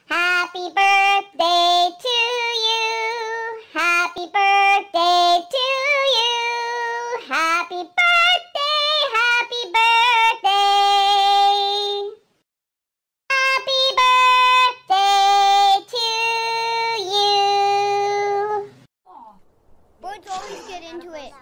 Happy birthday to you. Happy birthday to you. Happy birthday, happy birthday. Happy birthday to you. Birds always get into it.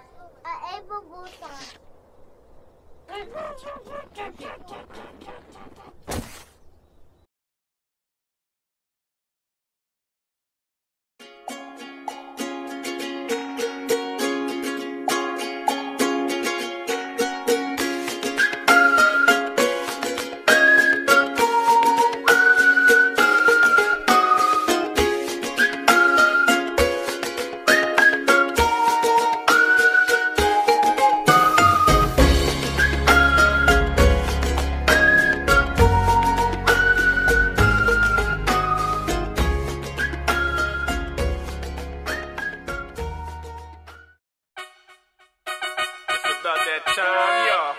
About that time, y'all.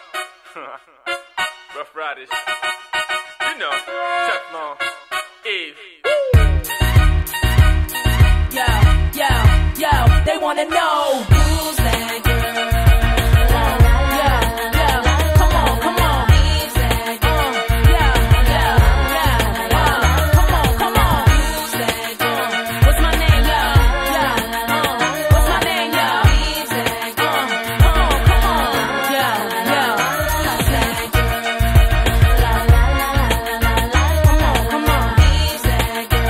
Rough Riders. You know, Teflon, Eve. Yo, they wanna know who's that girl? Come on. Who's that girl? Come on. Who's that girl? What's my name, What's my name, Who's that girl? Come on. Who's that girl? Come on. Who's that girl?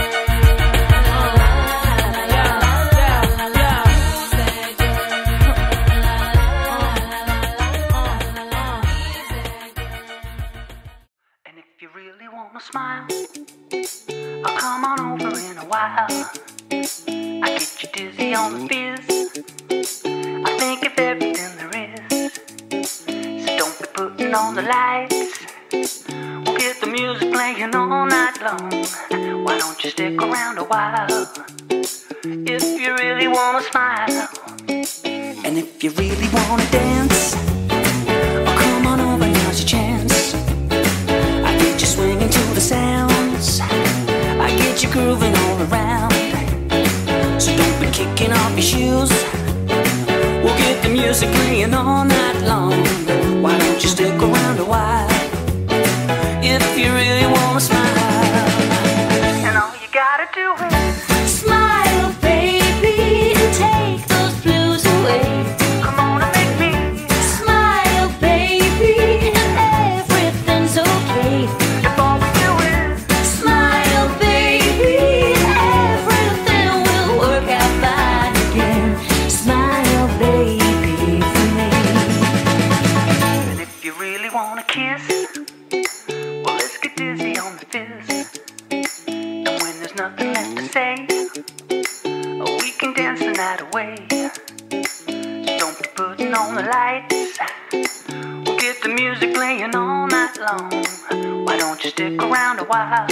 And if you really wanna smile, I'll come on over in a while. I get you dizzy on the fizz. I think of everything there is. So don't be putting on the lights. We'll get the music playing all night long. Why don't you stick around a while? If you really wanna smile, and if you really wanna dance, oh, come on over, now's your chance. I get you swinging to the sounds. I get you grooving all around. So don't be kicking off your shoes. We'll get the music playing all night long. Why don't you stick around a while? If you really wanna smile, and all you gotta do is smile, baby, and take those blues away. Come on and make me smile, baby, and everything's okay. If all we do is smile, baby, everything will work out fine again. Smile, baby, for me. And if you really wanna kiss, well, let's get dizzy on the fizz. And when there's nothing left to say, we can dance the night away. So don't be putting on the lights. We'll get the music playing all night long. Why don't you stick around a while?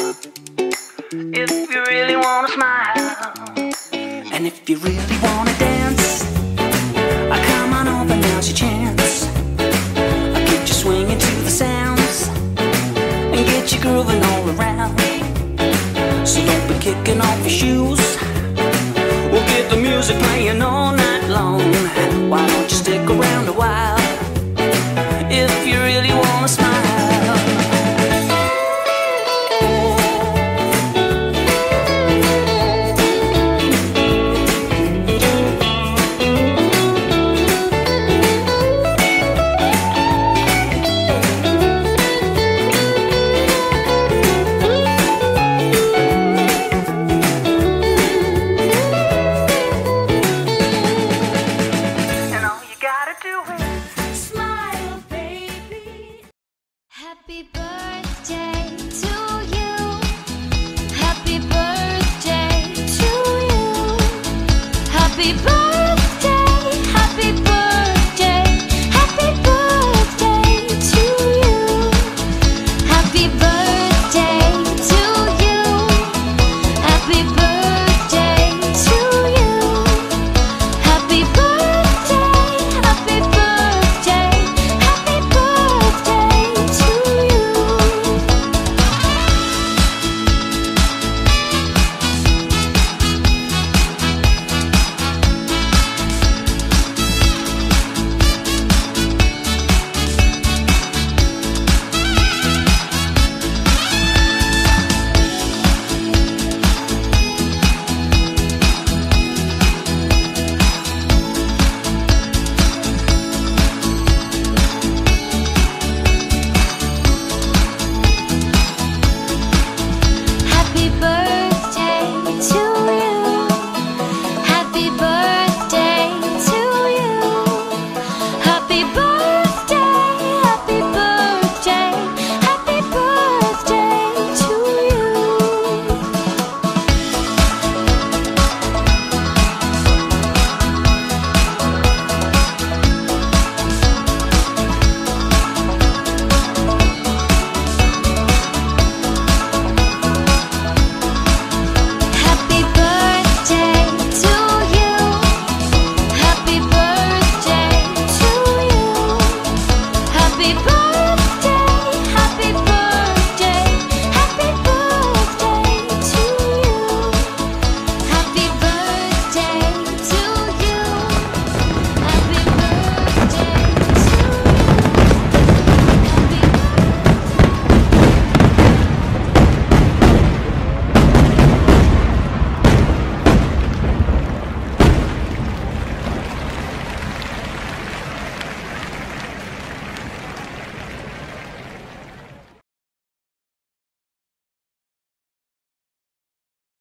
If you really wanna smile, and if you really wanna dance, come on over, now's your chance. I'll get you swinging to the sounds and get you grooving all around. So don't be kicking off your shoes. We'll get the music playing all night long. Why don't you stick around